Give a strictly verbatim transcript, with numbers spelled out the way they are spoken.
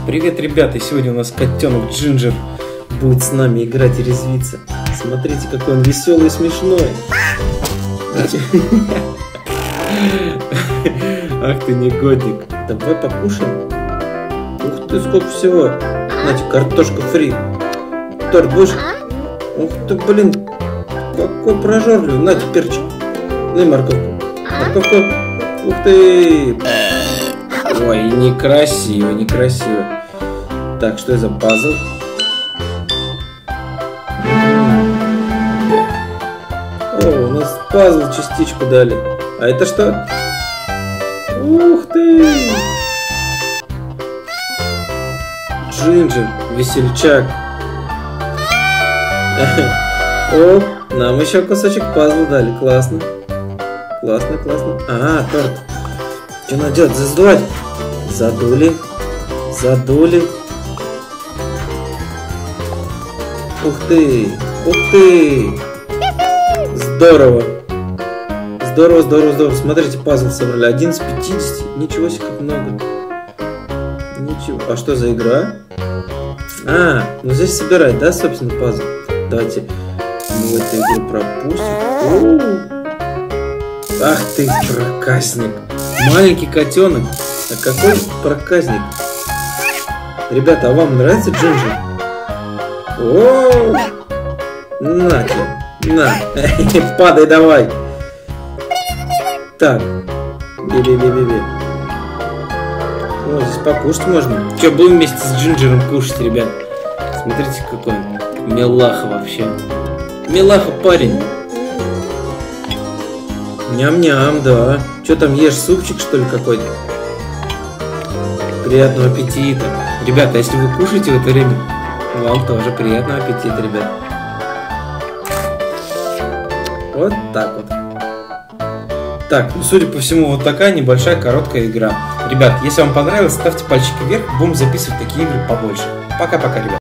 Привет, ребята! Сегодня у нас котенок Джинджер будет с нами играть и резвиться. Смотрите, какой он веселый и смешной. Ах ты негодник. Давай покушаем. Ух ты, сколько всего. Знаете, картошка фри. Торт будешь? Ух ты, блин. Какой прожорливый. На, перчик. Ну и морковку. Морковку. Ух ты. Ой, некрасиво, некрасиво. Так, что это за пазл? О, у нас пазл частичку дали. А это что? Ух ты! Джинджер, весельчак. О, нам еще кусочек пазла дали. Классно. Классно, классно. А, торт. Что надо делать? Задувать? Задули. Задули. Ух ты. Ух ты. Здорово. Здорово, здорово, здорово. Смотрите, пазл собрали. Один из пятидесяти. Ничего себе, как много. Ничего. А что за игра? А, ну здесь собирать, да, собственно, пазл? Давайте мы эту игру пропустим. Ах ты, проказник. Маленький котенок. А какой проказник. Ребята, а вам нравится Джинджер? О, на тебе. На. Падай давай. Так. Би-би-би-би-би. О, здесь покушать можно. Че, будем вместе с Джинджером кушать, ребят? Смотрите, какой он. Милаха вообще. Милаха парень. Ням-ням, да. Что там ешь, супчик что ли какой-то? Приятного аппетита. Ребята, если вы кушаете в это время, вам тоже приятного аппетита, ребят. Вот так вот. Так, ну судя по всему, вот такая небольшая короткая игра. Ребят, если вам понравилось, ставьте пальчики вверх, будем записывать такие игры побольше. Пока-пока, ребят.